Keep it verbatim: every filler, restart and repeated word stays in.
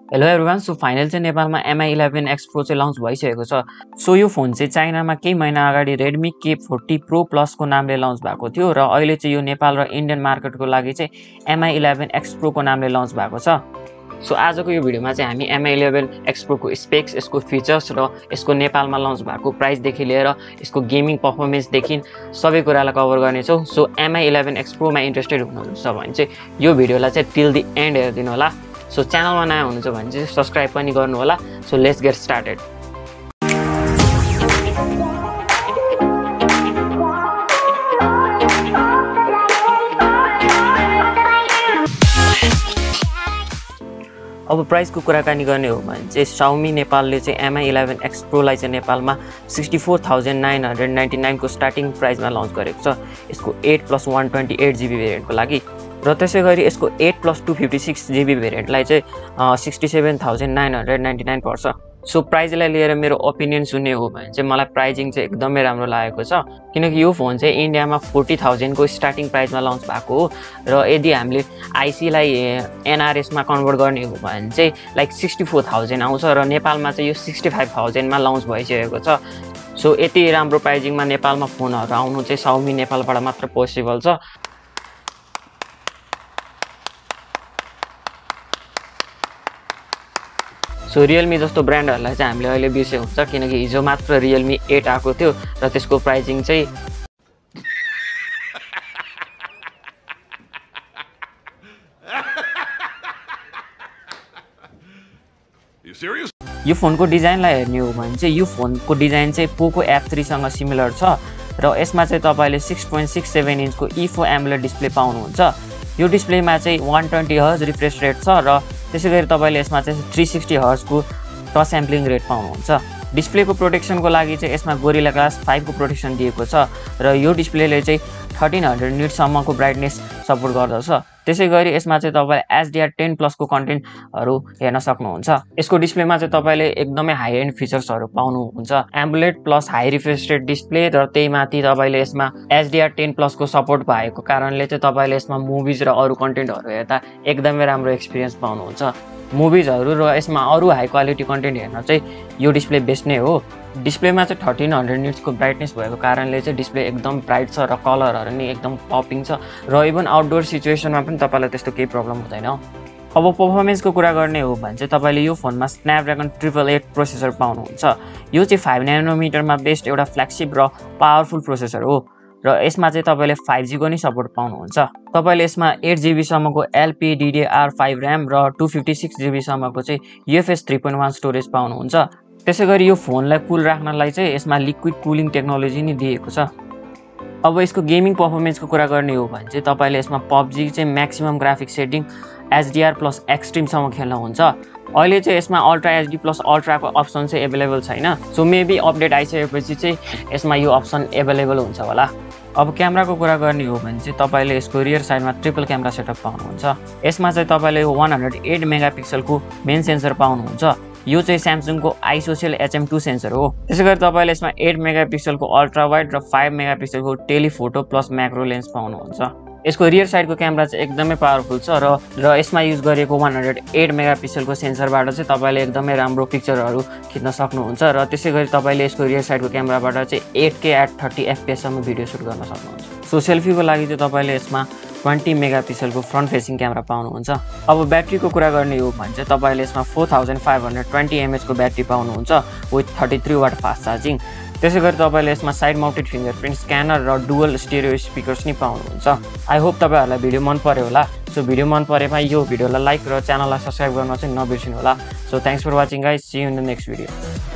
Hello everyone, so final चाहिँ नेपालमा M I eleven X pro चाहिँ लन्च भइसकेको छ। सो यो फोन चाहिँ चाइनामा केही महिना अगाडि रेडमी के फोर्टी प्रो प्लसको नामले लन्च भएको थियो र अहिले चाहिँ यो नेपाल र इन्डियन मार्केटको लागि चाहिँ एम आई इलेभेन एक्स प्रोको नामले लन्च भएको छ। सो आजको यो भिडियोमा चाहिँ हामी एम आई इलेभेन एक्स प्रोको स्पेक्स, यसको फिचर्स र यसको नेपालमा लन्च भएको प्राइसदेखि लिएर यसको गेमिङ पर्फर्मेन्सदेखि सबै कुरालाई कभर गर्नेछौँ। So M I eleven X प्रोमा इन्ट्रेस्टेड हुनुहुन्छ भने चाहिँ यो भिडियोलाई चाहिँ टिल दि एन्ड हेरिदिनु होला। सो च्यानलमा नयाँ हुनुहुन्छ भने चाहिँ सब्सक्राइब पनि गर्नु होला। So let's get started. अब प्राइसको कुराकानी गर्ने हो भने चाहिँ Xiaomi नेपालले चाहिँ एम आई इलेभेन एक्स प्रोलाई चाहिँ नेपालमा sixty four thousand nine hundred ninety नाइनको स्टार्टिङ प्राइसमा लन्च गरेको छ, यसको eight plus one twenty eight GB भेरिएन्टको लागि। र त्यसै गरी यसको eight plus two fifty six GB भेरिएन्टलाई चाहिँ sixty seven thousand nine hundred ninety nine पर्छ। सो प्राइजलाई लिएर मेरो ओपिनियन सुन्ने हो भने चाहिँ मलाई प्राइजिङ चाहिँ एकदमै राम्रो लागेको छ, किनकि यो फोन चाहिँ इन्डियामा फोर्टी थाउजन्डको स्टार्टिङ प्राइसमा लन्च भएको हो र यदि हामीले आइसीलाई एनआरएसमा कन्भर्ट गर्ने हो भने चाहिँ लाइक सिक्सटी फोर थाउजन्ड आउँछ र नेपालमा चाहिँ यो सिक्सटी फाइभ थाउजन्डमा लन्च भइसकेको छ। सो यति राम्रो प्राइजिङमा नेपालमा फोनहरू आउनु चाहिँ Xiaomi नेपालबाट मात्र पोसिबल छ। सो रियलमी जस्तो ब्रान्डहरूलाई चाहिँ हामीले अहिले बिर्से हुन्छ, किनकि हिजो मात्र रियलमी एट आएको थियो र त्यसको प्राइजिङ चाहिँ यो फोनको डिजाइनलाई हेर्ने हो भने चाहिँ यो फोनको डिजाइन चाहिँ पोको एफ थ्रीसँग सिमिलर छ र यसमा चाहिँ तपाईँले सिक्स पोइन्ट सिक्स सेभेन इन्चको इफो एमुलेट डिस्प्ले पाउनुहुन्छ। यो डिस्प्लेमा चाहिँ one twenty hertz refresh rate छ र त्यसै गरी तपाईँले यसमा चाहिँ थ्री सिक्सटी हर्जको टच स्याम्पलिङ रेट पाउनुहुन्छ। डिस्प्लेको प्रोटेक्सनको लागि चाहिँ यसमा गोरिल्ला ग्लास फाइभको प्रोटेक्सन दिएको छ र यो डिस्प्लेले चाहिँ थर्टिन हन्ड्रेड निट्सम्मको ब्राइटनेस सपोर्ट गर्दछ। त्यसै गरी यसमा चाहिँ तपाईँले एचडिआर टेन प्लसको कन्टेन्टहरू हेर्न सक्नुहुन्छ। यसको डिस्प्लेमा चाहिँ तपाईँले एकदमै हाई एन्ड फिचर्सहरू पाउनुहुन्छ, AMOLED plus high refresh rate display र त्यही माथि तपाईँले यसमा एचडिआर टेन प्लसको सपोर्ट भएको कारणले चाहिँ तपाईँले यसमा मुभिज र अरू कन्टेन्टहरू हेर्दा एकदमै राम्रो एक्सपिरियन्स पाउनुहुन्छ। मुभिजहरू र यसमा अरू हाई क्वालिटी कन्टेन्ट हेर्न चाहिँ यो डिस्प्ले बेस्ट नै हो। डिस्प्लेमा चाहिँ थर्टिन हन्ड्रेड निट्सको ब्राइटनेस भएको कारणले चाहिँ डिस्प्ले एकदम ब्राइट छ र कलरहरू नि एकदम पपिङ छ र इभन आउटडोर सिचुएसनमा पनि तपाईँलाई त्यस्तो केही प्रब्लम हुँदैन। अब पर्फर्मेन्सको कुरा गर्ने हो भने चाहिँ तपाईँले यो फोनमा स्न्यापड्रागन ट्रिपल एट प्रोसेसर पाउनुहुन्छ। यो चाहिँ फाइभ नानोमिटरमा बेस्ट एउटा फ्ल्यागसिप र पावरफुल प्रोसेसर हो र यसमा चाहिँ तपाईँले फाइभ जीको नि सपोर्ट पाउनुहुन्छ। तपाईँले यसमा एट जिबीसम्मको एलपिडिडिआर फाइभ ऱ्याम र टू फिफ्टी सिक्स जिबीसम्मको चाहिँ UFS three point one storage पाउनुहुन्छ। त्यसै गरी यो फोनलाई कुल राख्नलाई चाहिँ यसमा लिक्विड कुलिङ टेक्नोलोजी नै दिएको छ। अब यसको गेमिङ पर्फर्मेन्सको कुरा गर्ने हो भने चाहिँ तपाईँले यसमा पबजी चाहिँ maximum graphic setting HDR plus एक्सट्रिमसम्म खेल्नुहुन्छ। अहिले चाहिँ यसमा अल्ट्रा एचडी प्लस अल्ट्राको अप्सन चाहिँ एभाइलेबल छैन, सो मेबी अपडेट आइसकेपछि चाहिँ यसमा यो अप्सन एभाइलेबल हुन्छ होला। अब क्यामेराको कुरा गर्ने हो भने चाहिँ तपाईँले यसको रियर साइडमा ट्रिपल क्यामेरा सेटअप पाउनुहुन्छ। यसमा चाहिँ तपाईँले वान हन्ड्रेड एट मेगा पिक्सलको मेन सेन्सर पाउनुहुन्छ। यो चाहिँ स्यामसङको आइसोसेल एचएम टू सेन्सर हो। त्यसै गरी तपाईँले यसमा एट मेगा पिक्सलको अल्ट्रा वाइड र फाइभ मेगा पिक्सलको टेलिफोटो प्लस म्याक्रो लेन्स पाउनुहुन्छ। यसको रियर साइडको क्यामेरा चाहिँ एकदमै पावरफुल छ र र यसमा युज गरेको वान हन्ड्रेड एट मेगा पिक्सलको सेन्सरबाट चाहिँ तपाईँले एकदमै राम्रो पिक्चरहरू खिच्न सक्नुहुन्छ र त्यसै गरी तपाईँले यसको रियर साइडको क्यामेराबाट चाहिँ एट के एट थर्टी एफपिएससम्म भिडियो सुट गर्न सक्नुहुन्छ। सो सेल्फीको लागि चाहिँ तपाईँले यसमा ट्वेन्टी मेगा पिक्सलको फ्रन्ट फेसिङ क्यामेरा पाउनुहुन्छ। अब ब्याट्रीको कुरा गर्ने हो भने चाहिँ तपाईँले यसमा four thousand five hundred twenty एमएचको ब्याट्री पाउनुहुन्छ with thirty three watt fast charging. त्यसै गरी तपाईँले यसमा साइड माउन्टेड फिङ्गरप्रिन्ट स्क्यानर र डुअल स्टेरियो स्पिकर्स नि पाउनुहुन्छ। आई होप तपाईँहरूलाई भिडियो मन पर्यो होला। सो भिडियो मन परेमा यो भिडियोलाई लाइक र च्यानललाई सब्सक्राइब गर्न चाहिँ नबिर्सिनु होला। So thanks for watching guys, see you in the next video.